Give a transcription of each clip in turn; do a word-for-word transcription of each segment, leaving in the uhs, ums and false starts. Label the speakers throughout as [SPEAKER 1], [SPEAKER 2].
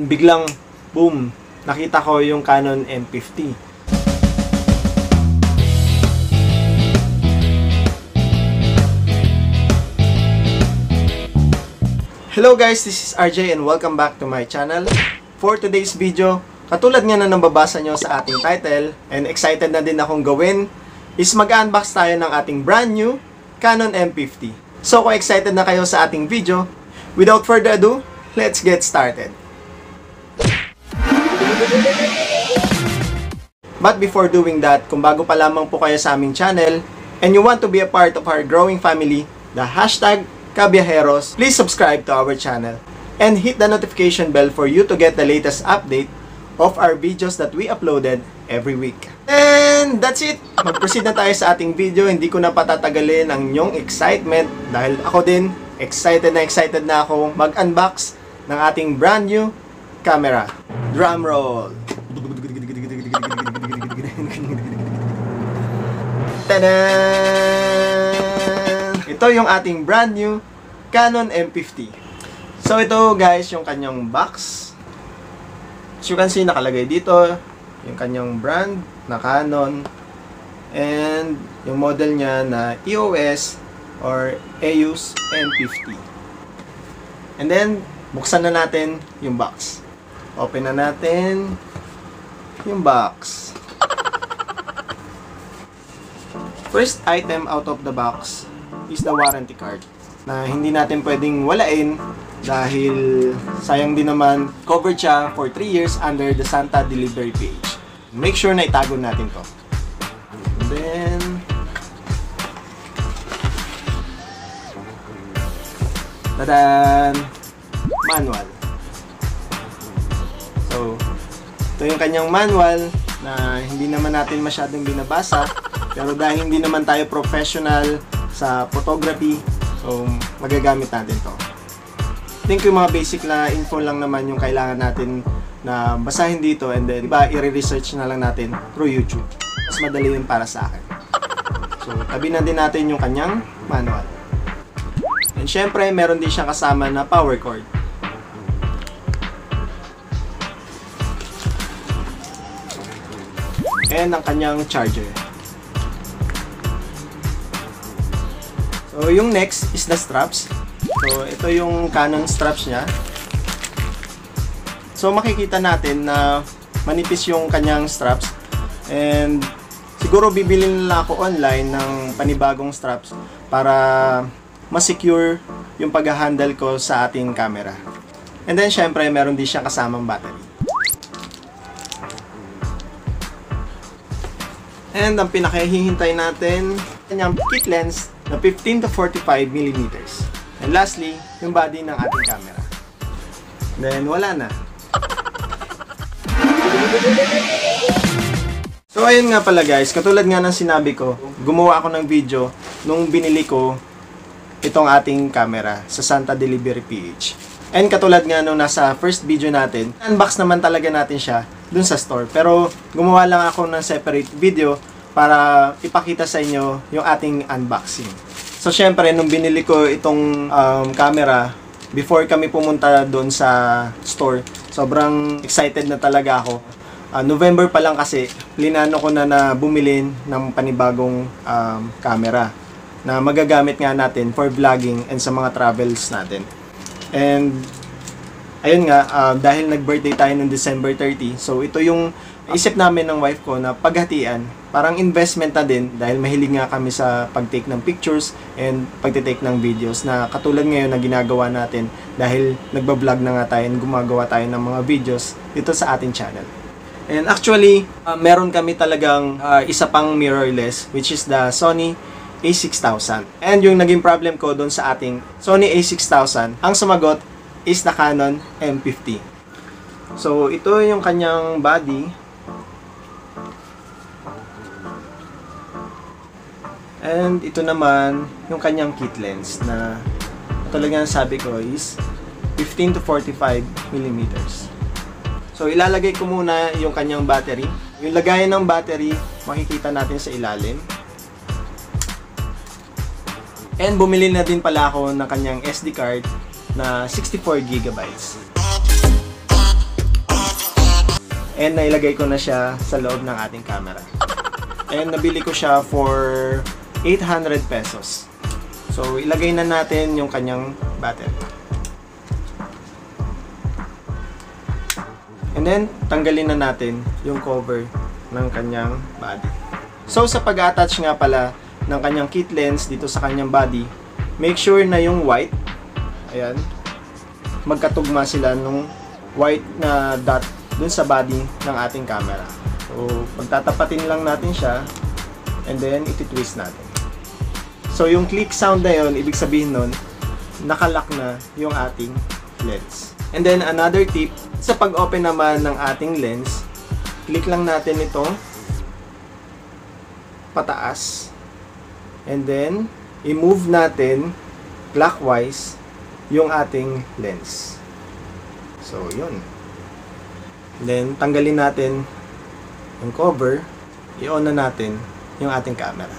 [SPEAKER 1] Biglang, boom, nakita ko yung Canon M fifty. Hello guys, this is R J and welcome back to my channel. For today's video, katulad nga na nababasa nyo sa ating title and excited na din akong gawin, is mag-unbox tayo ng ating brand new Canon M fifty. So kung excited na kayo sa ating video, without further ado, let's get started. But before doing that, kung bago pa lamang po kayo sa aming channel and you want to be a part of our growing family, the hashtag Kabiyaheros, please subscribe to our channel and hit the notification bell for you to get the latest update of our videos that we uploaded every week. And that's it! Mag-proceed na tayo sa ating video. Hindi ko na patatagalin ang inyong excitement dahil ako din, excited na excited na ako mag-unbox ng ating brand new camera. Drum roll! Tadaan! Ito yung ating brand new Canon M fifty. So ito guys, yung kanyang box. As you can see, nakalagay dito yung kanyang brand na Canon and yung model niya na E O S or E O S M fifty. And then, buksan na natin yung box. Open na natin yung box. First item out of the box is the warranty card na hindi natin pwedeng walain dahil sayang din naman, covered siya for three years under the Santa Delivery Page. Make sure na itago natin to. And then tadan! Manual. So ito yung kanyang manual na hindi naman natin masyadong binabasa, pero dahil hindi naman tayo professional sa photography, so magagamit natin to. I think yung mga basic na info lang naman yung kailangan natin na basahin dito, and then iba i-research na lang natin through YouTube. Mas madali yun para sa akin. So tabi na din natin yung kanyang manual. And syempre meron din siyang kasama na power cord. And ang kanyang charger. So, yung next is the straps. So, ito yung Canon straps niya. So, makikita natin na manipis yung kanyang straps. And, siguro bibili nila ako online ng panibagong straps para ma-secure yung pag-handle ko sa ating camera. And then, syempre, meron din siyang kasamang battery. And, ang pinakahihintay natin, kanyang kit lens na fifteen to forty-five millimeters. And lastly, yung body ng ating camera. Then, wala na. So, ayun nga pala guys, katulad nga ng sinabi ko, gumawa ako ng video nung binili ko itong ating camera sa Santa Delivery P H. And katulad nga nung nasa first video natin, unbox naman talaga natin siya dun sa store. Pero, gumawa lang ako ng separate video para ipakita sa inyo yung ating unboxing. So syempre, nung binili ko itong um, camera, before kami pumunta doon sa store, sobrang excited na talaga ako. Uh, November pa lang kasi, plinano ko na na bumili ng panibagong um, camera na magagamit nga natin for vlogging and sa mga travels natin. And ayun nga, uh, dahil nag-birthday tayo noong December thirty, so ito yung isip namin ng wife ko na paghatian, parang investment na din dahil mahilig nga kami sa pag-take ng pictures and pag-take ng videos na katulad ngayon na ginagawa natin dahil nagbablog na nga tayo and gumagawa tayo ng mga videos dito sa ating channel. And actually, uh, meron kami talagang uh, isa pang mirrorless, which is the Sony A six thousand. And yung naging problem ko doon sa ating Sony A six thousand, ang sumagot is the Canon M fifty. So ito yung kanyang body. And ito naman yung kanyang kit lens na talagang sabi ko is fifteen to forty-five millimeters. So ilalagay ko muna yung kanyang battery. Yung lagayan ng battery makikita natin sa ilalim. And bumili na din pala ako ng kanyang S D card na sixty-four gigabytes. and nailagay ko na siya sa loob ng ating camera. And nabili ko siya for eight hundred pesos. So, ilagay na natin yung kanyang battery. And then, tanggalin na natin yung cover ng kanyang body. So, sa pag-attach nga pala ng kanyang kit lens dito sa kanyang body, make sure na yung white, ayan, magkatugma sila nung white na dot dun sa body ng ating camera. So, pagtatapatin lang natin siya, and then, iti-twist natin. So, yung click sound na yun, ibig sabihin nun, nakalock na yung ating lens. And then, another tip, sa pag-open naman ng ating lens, click lang natin ito, pataas, and then, i-move natin clockwise yung ating lens. So, yun. Then, tanggalin natin yung cover, i-on na natin yung ating camera.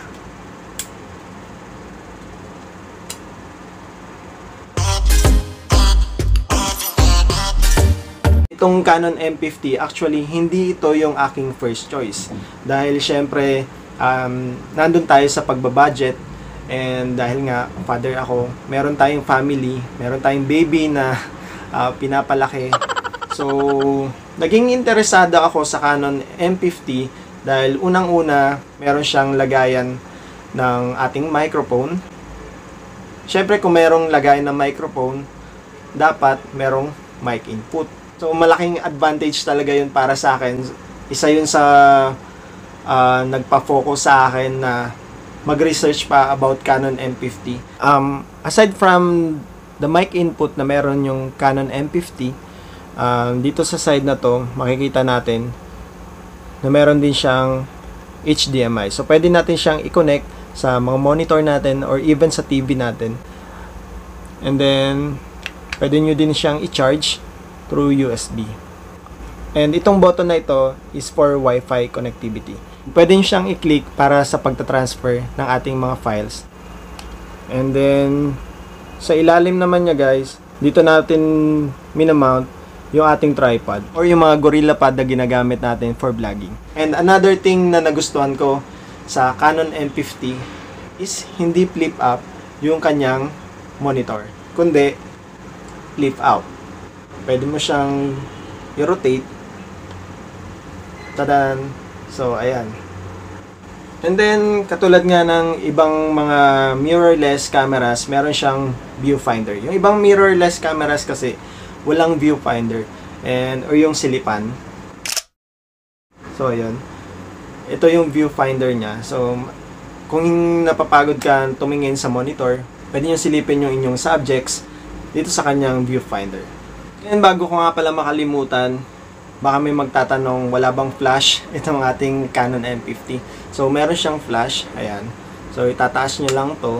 [SPEAKER 1] Itong Canon M fifty, actually, hindi ito yung aking first choice. Dahil, syempre, um, nandun tayo sa pagbabudget, and dahil nga, father ako, meron tayong family, meron tayong baby na uh, pinapalaki. So, naging interesado ako sa Canon M fifty dahil unang-una, meron siyang lagayan ng ating microphone. Siyempre, kung merong lagayan ng microphone, dapat merong mic input. So, malaking advantage talaga yun para sa akin. Isa yun sa uh, nagpa-focus sa akin na mag-research pa about Canon M fifty. Um, aside from the mic input na meron yung Canon M fifty, um, dito sa side na to, makikita natin na meron din siyang H D M I. So, pwede natin siyang i-connect sa mga monitor natin or even sa T V natin. And then, pwede nyo din siyang i-charge through U S B. And itong button na ito is for Wi-Fi connectivity. Pwede nyo siyang i-click para sa pagta-transfer ng ating mga files. And then, sa ilalim naman niya guys, dito natin minamount yung ating tripod or yung mga Gorilla Pod na ginagamit natin for vlogging. And another thing na nagustuhan ko sa Canon M fifty is hindi flip up yung kanyang monitor, kundi flip out. Pwede mo siyang i-rotate. Tadan! So, ayan. And then, katulad nga ng ibang mga mirrorless cameras, meron siyang viewfinder. Yung ibang mirrorless cameras kasi, walang viewfinder. And, or yung silipan. So, ayan. Ito yung viewfinder niya. So, kung napapagod ka tumingin sa monitor, pwede nyo silipin yung inyong subjects dito sa kanyang viewfinder. And bago ko nga pala makalimutan, baka may magtatanong, wala bang flash itong ating Canon M fifty? So, meron siyang flash. Ayan. So, itataas nyo lang to.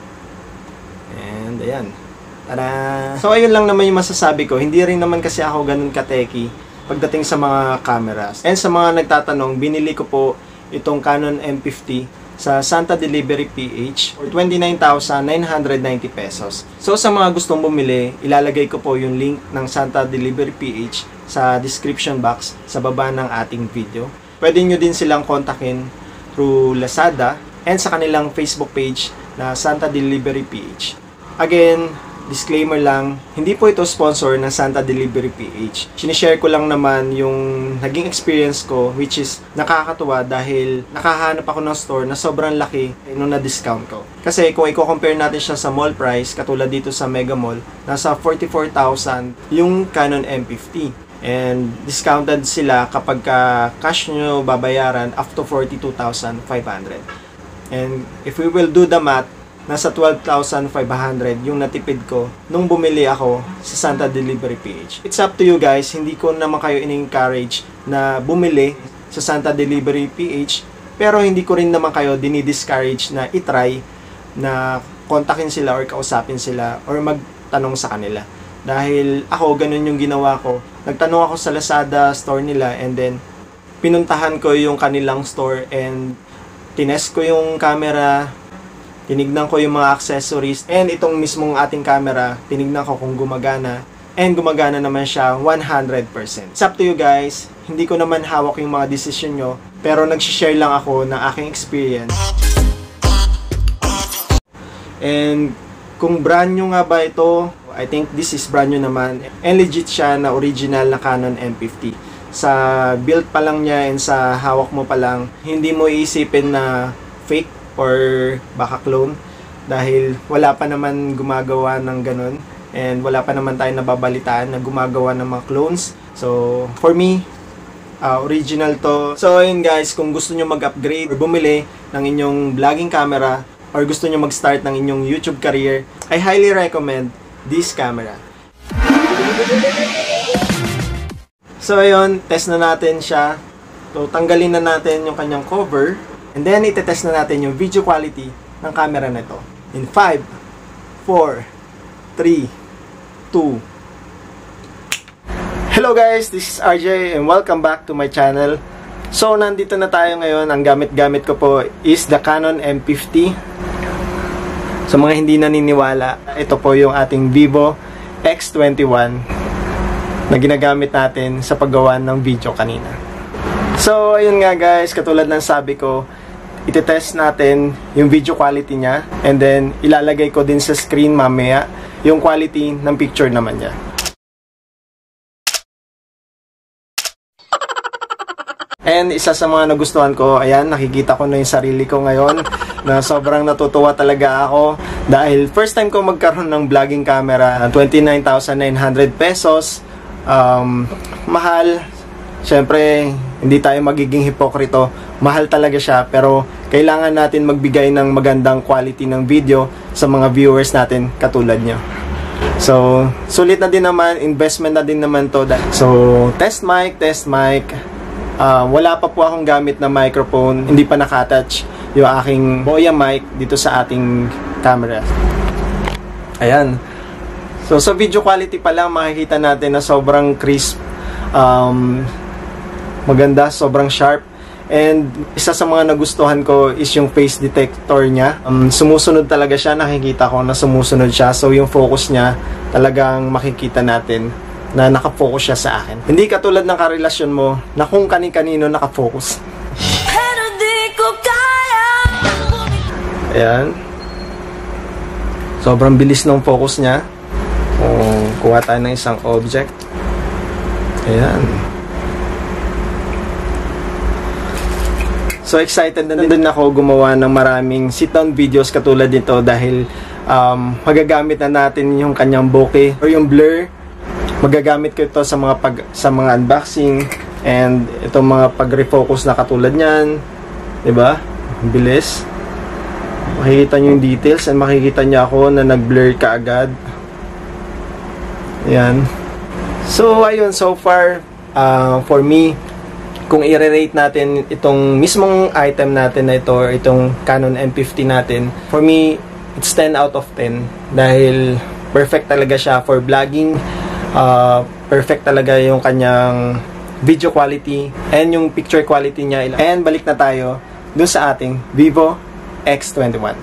[SPEAKER 1] And, ayan. Tada! So, ayun lang naman yung masasabi ko. Hindi rin naman kasi ako ganun ka-techy pagdating sa mga cameras. And sa mga nagtatanong, binili ko po itong Canon M fifty sa Santa Delivery P H for twenty-nine thousand nine hundred ninety pesos. So sa mga gustong bumili, ilalagay ko po yung link ng Santa Delivery P H sa description box sa baba ng ating video. Pwede nyo din silang kontakin through Lazada and sa kanilang Facebook page na Santa Delivery P H. Again, disclaimer lang, hindi po ito sponsor ng Santa Delivery P H. Sinishare ko lang naman yung naging experience ko, which is nakakatuwa dahil nakahanap ako ng store na sobrang laki nung na-discount ko. Kasi kung i-compare natin siya sa mall price, katulad dito sa Mega Mall, nasa forty-four thousand yung Canon M fifty. And discounted sila kapag ka cash nyo babayaran up to forty-two thousand five hundred. And if we will do the math, nasa twelve thousand five hundred yung natipid ko nung bumili ako sa Santa Delivery P H. It's up to you guys, hindi ko naman kayo in-encourage na bumili sa Santa Delivery P H, pero hindi ko rin naman kayo dinidiscourage na itry na kontakin sila or kausapin sila or magtanong sa kanila. Dahil ako, ganun yung ginawa ko. Nagtanong ako sa Lazada store nila and then pinuntahan ko yung kanilang store and tinest ko yung camera, tinignan ko yung mga accessories, and itong mismong ating camera, tinignan ko kung gumagana, and gumagana naman siya one hundred percent. It's up to you guys. hindi ko naman hawak yung mga desisyon nyo, pero nag-share lang ako ng aking experience. And kung brand new nga ba ito, I think this is brand new naman. And legit siya na original na Canon M fifty. Sa build pa lang niya and sa hawak mo pa lang, hindi mo iisipin na fake or baka clone. Dahil wala pa naman gumagawa ng ganun. And wala pa naman tayo nababalitaan na gumagawa ng mga clones. So, for me, uh, original to. So, ayun guys, kung gusto nyo mag-upgrade or bumili ng inyong vlogging camera or gusto nyo mag-start ng inyong YouTube career, I highly recommend this camera. So ayun, test na natin siya. So tanggalin na natin yung kanyang cover. And then itetest na natin yung video quality ng camera na ito. In five, four, three, two. Hello guys, this is R J and welcome back to my channel. So nandito na tayo ngayon. Ang gamit-gamit ko po is the Canon M fifty. Sa mga hindi naniniwala, ito po yung ating Vivo X twenty-one na ginagamit natin sa paggawa ng video kanina. So, ayun nga guys, katulad ng sabi ko, itetest natin yung video quality niya and then ilalagay ko din sa screen mamaya yung quality ng picture naman niya. And isa sa mga nagustuhan ko, ayan, nakikita ko na yung sarili ko ngayon na sobrang natutuwa talaga ako dahil first time ko magkaroon ng vlogging camera, twenty-nine thousand nine hundred pesos. Um, mahal. Siyempre, hindi tayo magiging hipokrito. Mahal talaga siya, pero kailangan natin magbigay ng magandang quality ng video sa mga viewers natin katulad nyo. So, sulit na din naman, investment na din naman to. So, test mic, test mic. Uh, wala pa po akong gamit na microphone, hindi pa nakatouch yung aking Boya mic dito sa ating camera. Ayan. So sa video quality pa lang makikita natin na sobrang crisp, um, maganda, sobrang sharp. And isa sa mga nagustuhan ko is yung face detector niya. Um, sumusunod talaga siya, nakikita ko na sumusunod siya. So yung focus niya talagang makikita natin na nakafocus siya sa akin. Hindi katulad ng karelasyon mo na kung kani-kanino nakafocus. Pero di ko kaya. Ayan. Sobrang bilis ng focus niya. Kung kuha tayo ng isang object. Ayan. So excited na din ako gumawa ng maraming sit-down videos katulad nito dahil um, magagamit na natin yung kanyang bokeh or yung blur. Magagamit ko ito sa mga pag sa mga unboxing and itong mga pag-refocus na katulad niyan, 'di ba? Bilis. Makikita niyo yung details and makikita niyo ako na nag-blur kaagad. Ayan. So ayun, so far uh, for me, kung i-rate natin itong mismong item natin na ito or itong Canon M fifty natin, for me it's ten out of ten dahil perfect talaga siya for vlogging. Uh, perfect talaga yung kanyang video quality and yung picture quality niya. And balik na tayo dun sa ating Vivo X twenty-one.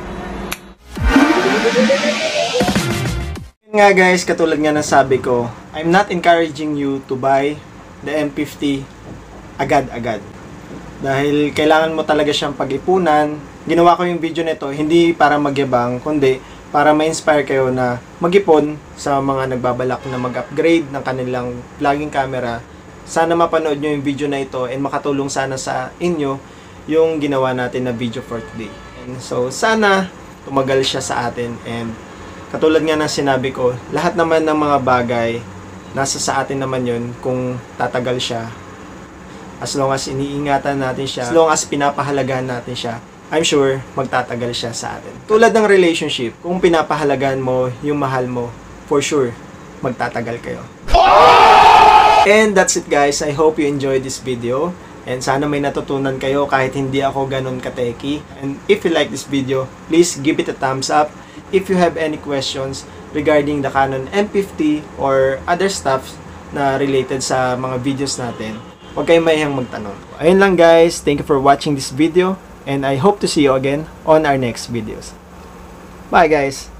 [SPEAKER 1] Nga guys, katulad nga ng sabi ko, I'm not encouraging you to buy the M fifty agad-agad. Dahil kailangan mo talaga siyang pag-ipunan. Ginawa ko yung video nito hindi para magyabang, kundi para ma-inspire kayo na mag-ipon sa mga nagbabalak na mag-upgrade ng kanilang vlogging camera. Sana mapanood nyo yung video na ito and makatulong sana sa inyo yung ginawa natin na video for today. And so, sana tumagal siya sa atin and katulad nga ng sinabi ko, lahat naman ng mga bagay nasa sa atin naman yun kung tatagal siya. As long as iniingatan natin siya, as long as pinapahalagahan natin siya, I'm sure magtatagal siya sa atin. Tulad ng relationship, kung pinapahalagan mo yung mahal mo, for sure, magtatagal kayo. And that's it guys. I hope you enjoyed this video. And sana may natutunan kayo kahit hindi ako ganun kateki. And if you like this video, please give it a thumbs up. If you have any questions regarding the Canon M fifty or other stuff na related sa mga videos natin, huwag kayong mahihang magtanong. Ayun lang guys. Thank you for watching this video. And I hope to see you again on our next videos. Bye guys!